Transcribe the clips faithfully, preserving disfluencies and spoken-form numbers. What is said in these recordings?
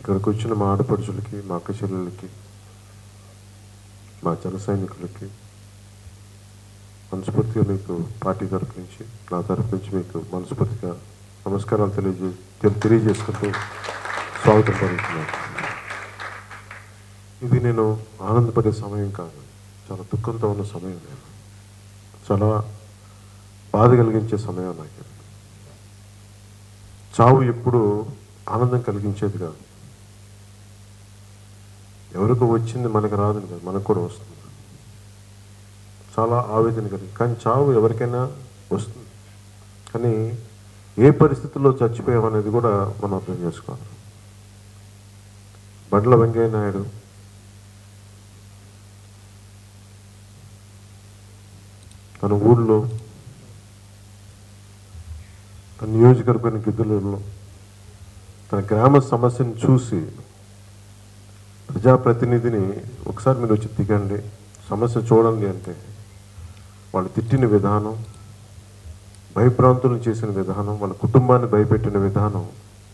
ఇక్కడికి వచ్చిన మా ఆడపడుచులకి, మా అక్క చెల్లెలకి, మా జన సైనికులకి మనస్ఫూర్తిగా మీకు పార్టీ తరఫు నుంచి, నా తరఫు నుంచి మీకు మనస్ఫూర్తిగా నమస్కారాలు తెలియజే తెలియజేసుకుంటూ స్వాగతం పలుకుతున్నాను. ఇది నేను ఆనందపడే సమయం కాదు, చాలా దుఃఖంతో ఉన్న సమయం. నేను చాలా బాధ కలిగించే సమయం నాకు. చావు ఎప్పుడు ఆనందం కలిగించేది కాదు. ఎవరికో వచ్చింది మనకు రాదని కాదు, మనకు కూడా వస్తుంది. చాలా ఆవేదన కలిగి, కానీ చావు ఎవరికైనా వస్తుంది. కానీ ఏ పరిస్థితుల్లో చచ్చిపోయామనేది కూడా మనం అర్థం చేసుకోవాలి. బండ్ల వెంకయ్య నాయుడు తన ఊళ్ళో, తన నియోజకవర్గం గిద్దలూరులో తన గ్రామ సమస్యను చూసి ప్రజాప్రతినిధిని ఒకసారి మీరు వచ్చి దిగండి, సమస్య చూడండి అంటే వాళ్ళు తిట్టిన విధానం, భయభ్రాంతులను చేసిన విధానం, వాళ్ళ కుటుంబాన్ని భయపెట్టిన విధానం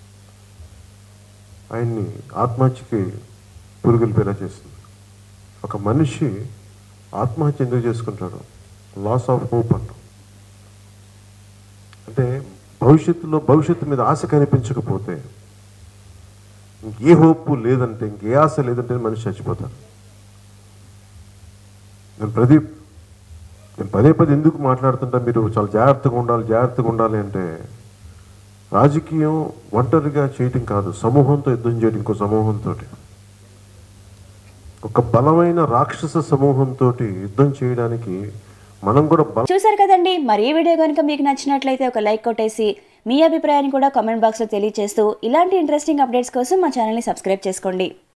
ఆయన్ని ఆత్మహత్యకి పురుగులిపేలా చేస్తుంది. ఒక మనిషి ఆత్మహత్య ఎందుకు చేసుకుంటాడు? లాస్ ఆఫ్ హోప్ అంట. అంటే భవిష్యత్తులో భవిష్యత్తు మీద ఆశ కనిపించకపోతే, ఇంకే హోప్ లేదంటే, ఇంకే ఆశ లేదంటే మనిషి చచ్చిపోతారు. నేను ప్రదీప్ నేను పదే పదే ఎందుకు మాట్లాడుతుంటా, మీరు చాలా జాగ్రత్తగా ఉండాలి జాగ్రత్తగా ఉండాలి అంటే, రాజకీయం ఒంటరిగా చేయటం కాదు, సమూహంతో యుద్ధం చేయడం. ఇంకో సమూహంతో, ఒక బలమైన రాక్షస సమూహంతో యుద్ధం చేయడానికి మనం కూడా చూసారు కదండి. మరి ఈ వీడియో కనుక మీకు నచ్చినట్లయితే ఒక లైక్ కొట్టేసి మీ అభిప్రాయాన్ని కూడా కామెంట్ బాక్స్లో తెలియజేస్తూ ఇలాంటి ఇంట్రెస్టింగ్ అప్డేట్స్ కోసం మా ఛానల్ని సబ్స్క్రైబ్ చేసుకోండి.